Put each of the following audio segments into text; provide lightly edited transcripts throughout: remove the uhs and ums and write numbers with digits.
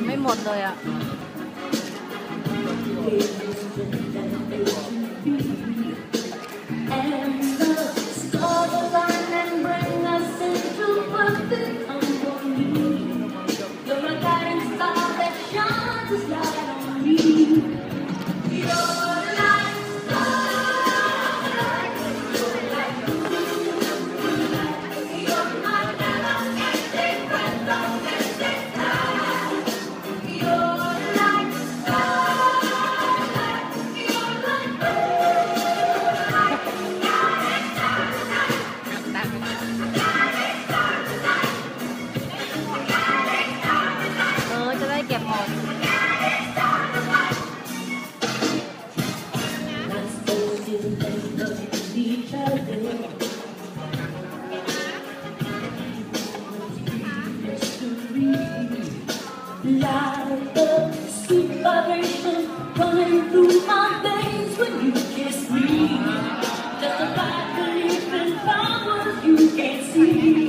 ไม่หมดเลยอ่ะจะได้เก็บหมด Like a sweet vibration running through my veins when you kiss me. Just a bright belief in powers you can't see.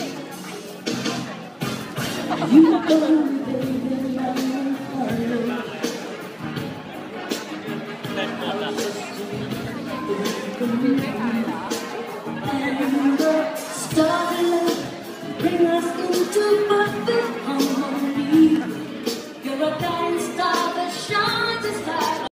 You are gone, baby, I'm and the starlight bring us